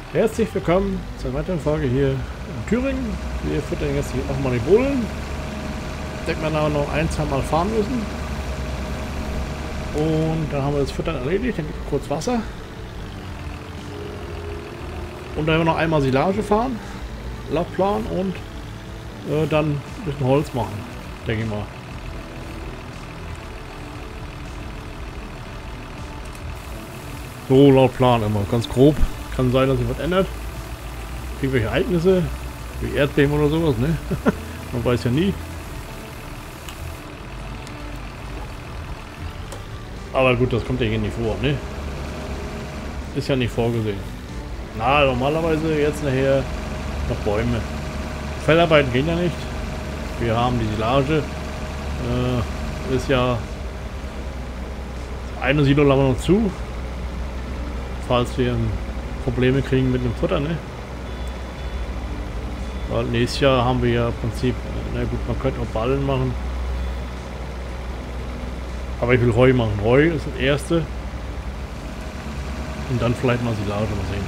Herzlich willkommen zur weiteren Folge hier in Thüringen. Wir füttern jetzt hier nochmal die Bullen. Ich denke, wir haben noch ein, zwei Mal fahren müssen. Und dann haben wir das Füttern erledigt. Dann gibt es kurz Wasser. Und dann werden wir noch einmal Silage fahren. Laut Plan. Und dann ein bisschen Holz machen. Denke ich mal. So laut Plan immer. Ganz grob. Kann sein, dass sich was ändert. Irgendwelche Ereignisse, wie Erdbeben oder sowas, ne? Man weiß ja nie. Aber gut, das kommt ja hier nicht vor, ne? Ist ja nicht vorgesehen. Na, normalerweise jetzt nachher noch Bäume. Fellarbeiten gehen ja nicht. Wir haben die Silage. Ist ja... Eine Silo lassen wir noch zu. Falls wir Probleme kriegen mit dem Futter, ne? Weil nächstes Jahr haben wir ja im Prinzip, na gut, man könnte auch Ballen machen. Aber ich will Heu machen. Heu ist das erste. Und dann vielleicht mal Silage, mal sehen.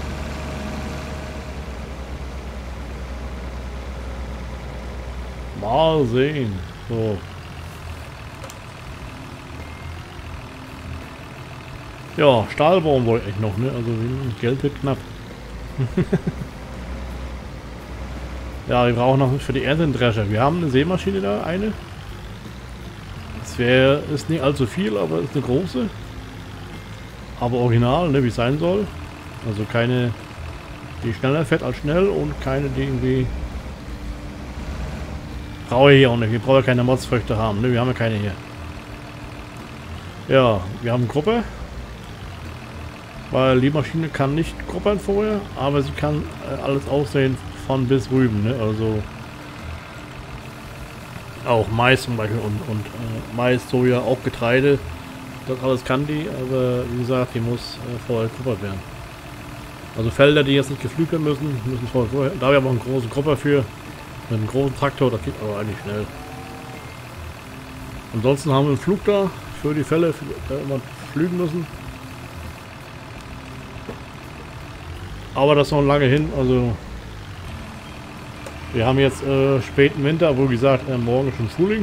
Mal sehen. So. Ja, Stahl bauen wollte ich noch, ne? Also Geld wird knapp. Ja, wir brauchen noch für die Ernte einen Drescher. Wir haben eine Sämaschine da, eine. Ist nicht allzu viel, aber ist eine große. Aber original, ne, wie es sein soll. Also keine, die schneller fährt als schnell und keine, die irgendwie... Brauche ich hier auch nicht. Wir brauchen ja keine Motzfrüchte haben, ne? Wir haben ja keine hier. Ja, wir haben Gruppe. Weil die Maschine kann nicht gruppern vorher, aber sie kann alles aussehen von bis rüben, ne? Also auch Mais zum Beispiel und Mais, Soja, auch Getreide. Das alles kann die, aber wie gesagt, die muss vorher gruppert werden. Also Felder, die jetzt nicht gepflügt werden müssen vorher. Da haben wir aber einen großen Grupper für, mit einem großen Traktor, das geht aber eigentlich schnell. Ansonsten haben wir einen Flug da für die Fälle, die immer pflügen müssen. Aber das ist noch lange hin, also wir haben jetzt späten Winter, wo gesagt, morgen ist schon Frühling.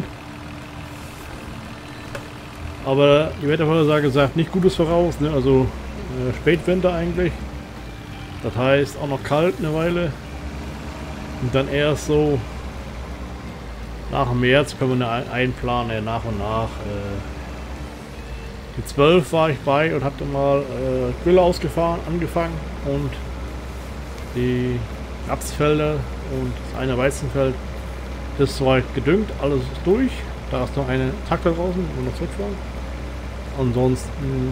Aber die Wettervorhersage sagt nicht Gutes voraus, ne? Also Spätwinter eigentlich. Das heißt auch noch kalt eine Weile. Und dann erst so nach März können wir einplanen, nach und nach. Die 12 war ich bei und hatte mal Gülle angefangen und die Rapsfelder und das eine Weizenfeld, das ist soweit gedüngt, alles ist durch. Da ist noch eine Traktor draußen, wo wir noch zurückfahren. Ansonsten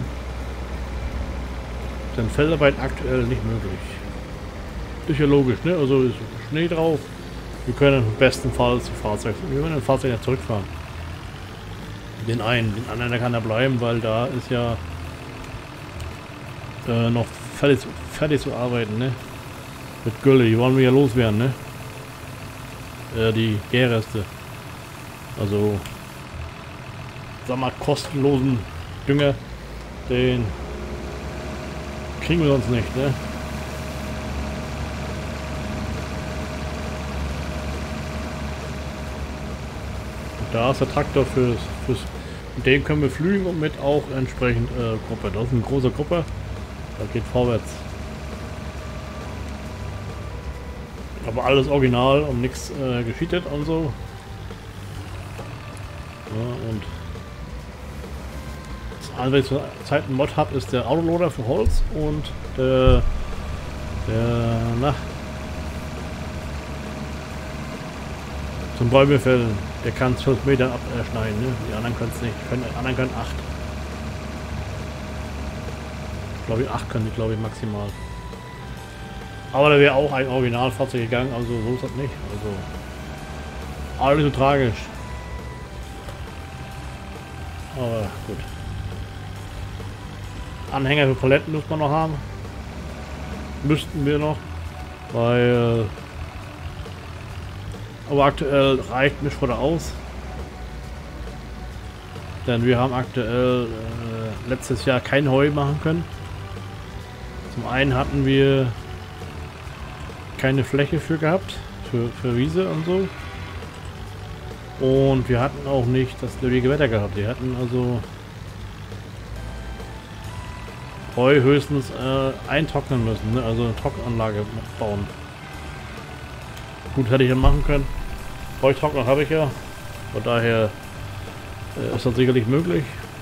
sind Feldarbeiten aktuell nicht möglich. Ist ja logisch, ne? Also ist Schnee drauf. Wir können bestenfalls wir können den Fahrzeug ja zurückfahren. Den einen der kann da bleiben, weil da ist ja noch fertig zu arbeiten, ne? Mit Gülle, die wollen wir ja loswerden, ne? Die Gärreste. Also, sag mal, kostenlosen Dünger, den kriegen wir sonst nicht, ne? Und da ist der Traktor fürs mit dem können wir flügen und mit auch entsprechend Gruppe. Das ist ein großer Gruppe, das geht vorwärts. Aber alles original und nichts gescheatet und so. Ja, und das andere, was ich zur Zeit einen Mod habe, ist der Autoloader für Holz und zum Bäume fällen. Der kann 12 Meter abschneiden, ne? Die anderen können es nicht. Die anderen können 8. Ich glaube 8 können die, glaube ich, maximal. Aber da wäre auch ein Originalfahrzeug gegangen, also so ist das nicht. Also alles so tragisch. Aber gut. Anhänger für Paletten muss man noch haben. Müssten wir noch. Weil aber aktuell reicht Mischfutter aus. Denn wir haben aktuell letztes Jahr kein Heu machen können. Zum einen hatten wir keine Fläche für gehabt, für Wiese und so. Und wir hatten auch nicht das nötige Wetter gehabt. Wir hatten also Heu höchstens eintrocknen müssen, ne? Also eine Trockenanlage bauen. Gut, hätte ich ja machen können. Heutrockner habe ich ja. Von daher ist das sicherlich möglich.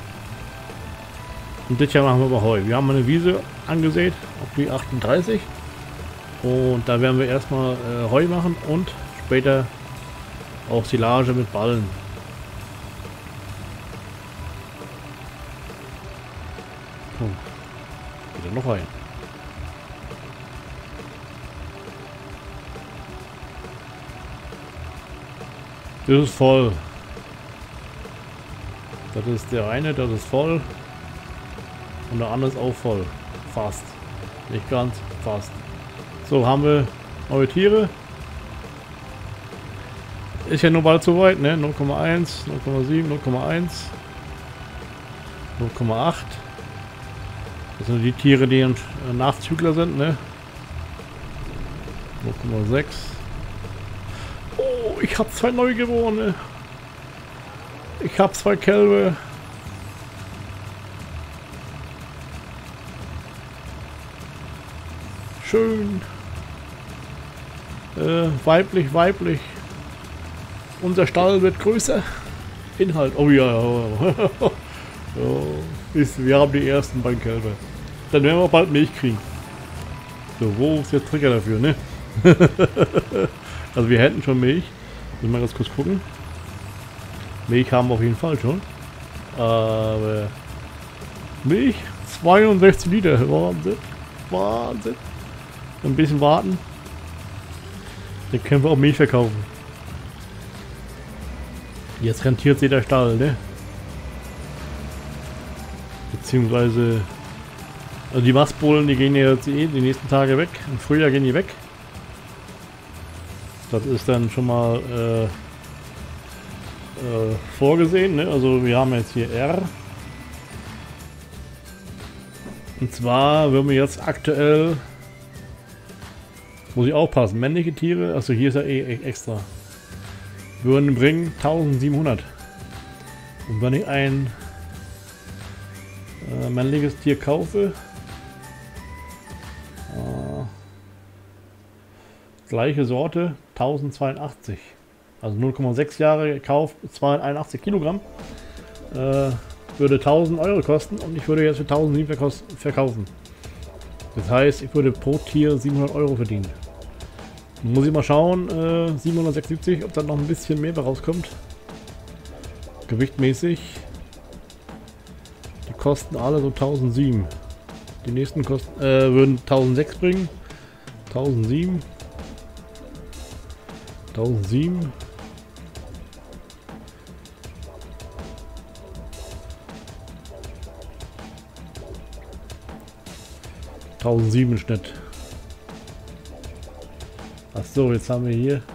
Und das Jahr machen wir aber Heu. Wir haben eine Wiese angesät auf die 38. Und da werden wir erstmal Heu machen und später auch Silage mit Ballen. Oh. Wieder noch rein. Das ist voll. Das ist der eine, das ist voll. Und der andere ist auch voll. Fast. Nicht ganz, fast. So, haben wir neue Tiere. Ist ja nur bald so weit, ne? 0,1, 0,7, 0,1, 0,8. Das sind die Tiere, die Nachzügler sind, ne? 0,6. Oh, ich habe 2 Neugeborene. Ich habe 2 Kälber. Schön. Weiblich, weiblich. Unser Stall wird größer. Inhalt. Oh ja. Ja, wir haben die ersten beiden Kälber. Dann werden wir bald Milch kriegen. So, wo ist jetzt Trigger dafür, ne? Also wir hätten schon Milch. Müssen wir mal ganz kurz gucken. Milch haben wir auf jeden Fall schon. Aber Milch 62 Liter. Wahnsinn. Wahnsinn. Ein bisschen warten. Dann können wir auch Milch verkaufen. Jetzt rentiert sich der Stall, ne? Beziehungsweise, also die Mastbullen, die gehen ja jetzt die nächsten Tage weg. Im Frühjahr gehen die weg. Das ist dann schon mal vorgesehen, ne? Also wir haben jetzt hier R. Und zwar würden wir jetzt aktuell, muss ich aufpassen, männliche Tiere, also hier ist ja eh extra, würden bringen 1700. Und wenn ich ein männliches Tier kaufe, gleiche Sorte, 1082. Also 0,6 Jahre gekauft, 281 Kilogramm. Würde 1000 Euro kosten und ich würde jetzt für 1007 verkaufen. Das heißt, ich würde pro Tier 700 Euro verdienen. Muss ich mal schauen, 776, ob da noch ein bisschen mehr rauskommt. Gewichtmäßig. Die kosten alle so 1007. Die nächsten kosten, würden 1006 bringen. 1007. 1007. 1007 im Schnitt. Ach so, jetzt haben wir hier.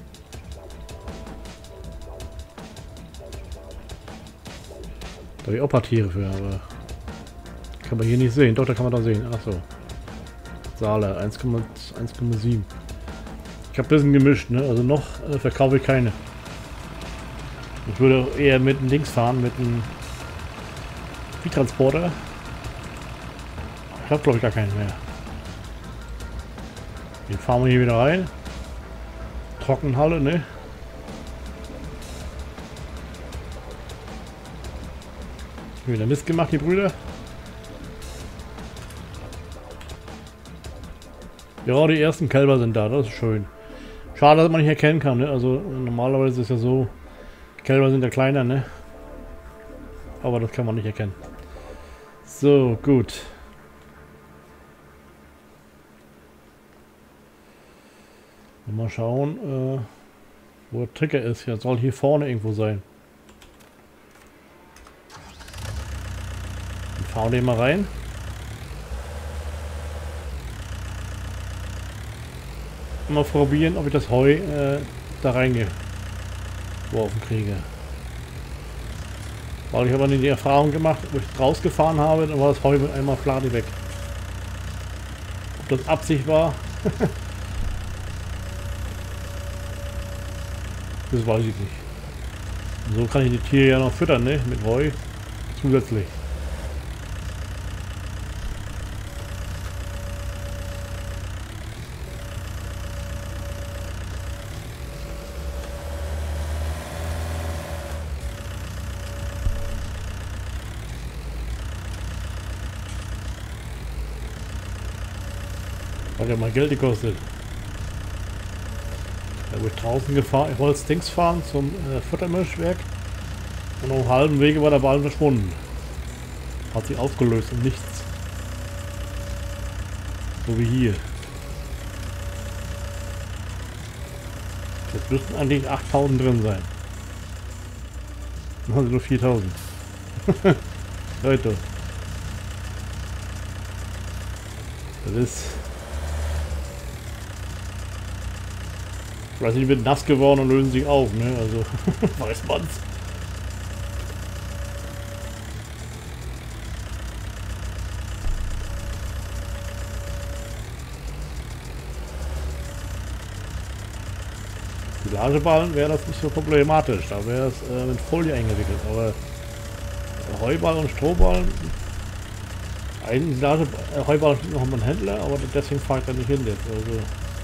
Da habe ich auch ein paar Tiere für, aber kann man hier nicht sehen. Doch, da kann man da sehen. Ach so. Saale 1,7. Ich habe ein bisschen gemischt, ne? Also noch verkaufe ich keine. Ich würde eher mit dem Links fahren, mit dem Viehtransporter. Ich habe glaube ich gar keinen mehr. Den fahren wir hier wieder rein. Trockenhalle, ne? Wieder Mist gemacht, die Brüder. Ja, die ersten Kälber sind da, das ist schön. Schade, dass man nicht erkennen kann, ne? Also normalerweise ist ja so, Kälber sind ja kleiner, ne? Aber das kann man nicht erkennen. So, gut. Mal schauen, wo der Trigger ist. Ja, soll hier vorne irgendwo sein. Dann fahren wir mal rein. Mal probieren, ob ich das Heu da reingeworfen kriege. Weil ich aber nicht die Erfahrung gemacht, wo ich rausgefahren habe, dann war das Heu mit einmal fladi weg. Ob das Absicht war, Das weiß ich nicht. So kann ich die Tiere ja noch füttern, ne? Mit Heu. Zusätzlich. Hat ja mal Geld gekostet. Da bin ich draußen gefahren. Ich wollte Dings fahren zum Futtermischwerk. Und auf dem halben Wege war der Ball verschwunden. Hat sich aufgelöst und nichts. So wie hier. Jetzt müssten eigentlich 8000 drin sein. Dann haben sie nur 4000. Leute. Das ist... Vielleicht sind die nass geworden und lösen sich auf, ne? Also, weiß man's. Die Lageballen wäre das nicht so problematisch, da wäre es mit Folie eingewickelt, aber Heuballen und Strohballen, eigentlich Heuballen steht noch an meinem Händler, aber deswegen fahre ich da nicht hin jetzt, also.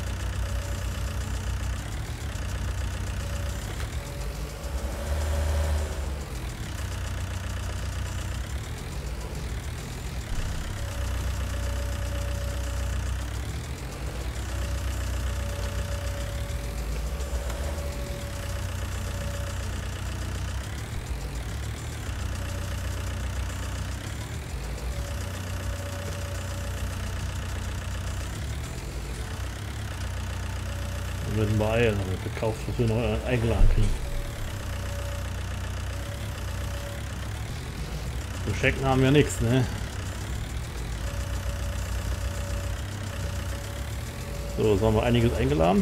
Wir werden beeilen, aber gekauft, dass wir noch eingeladen kriegen. So Schecken haben ja nichts, ne? So, jetzt haben wir einiges eingeladen.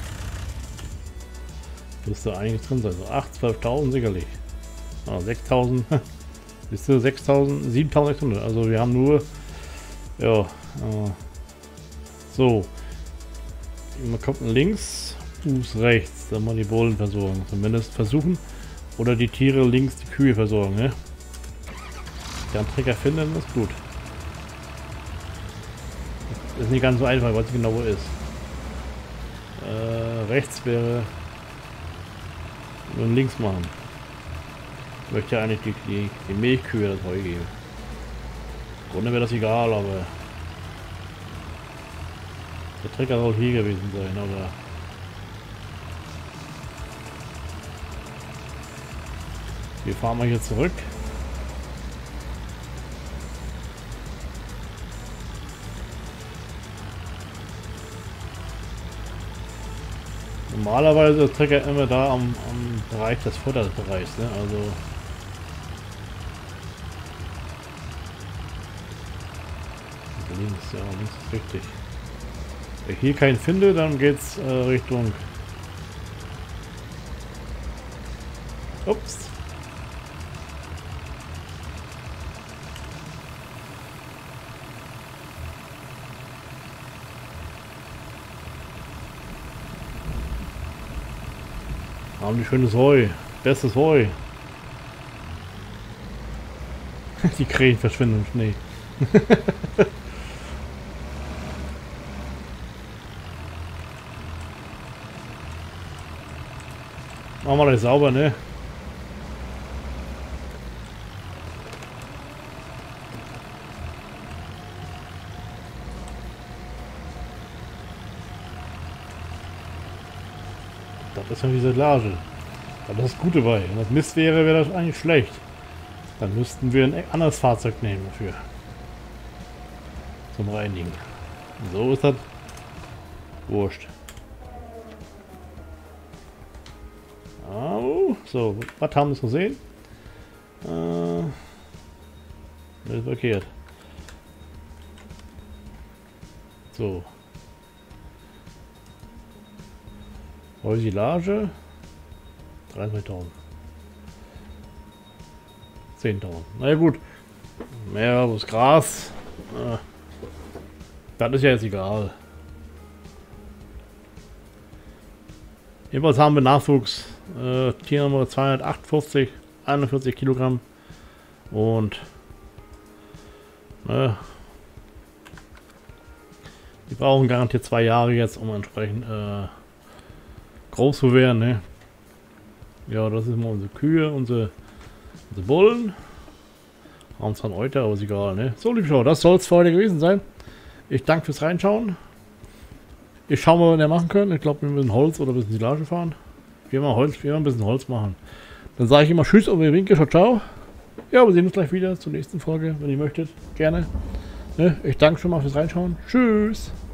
Müsste einiges drin sein. So 8.000, 12.000 sicherlich. Ah, 6.000. Siehst du, 6.000, 7.600. Also wir haben nur... Ja. So. Man kommt links, Fuß rechts, dann mal die Bullen versorgen. Zumindest versuchen. Oder die Tiere links die Kühe versorgen, ne? Den Trigger finden ist gut. Das ist nicht ganz so einfach, weil es genau wo ist. Rechts wäre. Und links machen. Ich möchte ja eigentlich die Milchkühe das Heu geben. Im Grunde wäre das egal, aber. Der Trigger soll hier gewesen sein, oder? Wir fahren mal hier zurück. Normalerweise ist der Trigger immer da am Bereich des Futterbereichs, ne? Also. Links, ja, links ist richtig. Wenn ich hier keinen finde, dann geht's Richtung. Ups. Haben die schönes Heu. Bestes Heu. Die Krähen verschwinden im Schnee. Machen wir das sauber, ne? Das ist ja diese Silage. Da ist das Gute bei. Wenn das Mist wäre, wäre das eigentlich schlecht. Dann müssten wir ein anderes Fahrzeug nehmen dafür. Zum Reinigen. So ist das wurscht. Oh, so, was haben wir gesehen? Das ist verkehrt. So. Heusilage 30.000. 10.000. Na ja, gut. Mehr das Gras. Das ist ja jetzt egal. Jedenfalls haben wir Nachwuchs Tiernummer 258, 41 Kilogramm. Und die brauchen garantiert 2 Jahre jetzt, um entsprechend groß zu werden. Ne? Ja, das ist mal unsere Kühe, unsere Bullen. Haben zwar einen Euter, aber ist egal. Ne? So, liebe Schau, das soll es für heute gewesen sein. Ich danke fürs Reinschauen. Ich schaue mal, was wir machen können. Ich glaube, wir müssen Holz oder ein bisschen Silage fahren. Wir werden ein bisschen Holz machen. Dann sage ich immer Tschüss und wir winken schon ciao. Ja, wir sehen uns gleich wieder zur nächsten Folge, wenn ihr möchtet. Gerne. Ne? Ich danke schon mal fürs Reinschauen. Tschüss.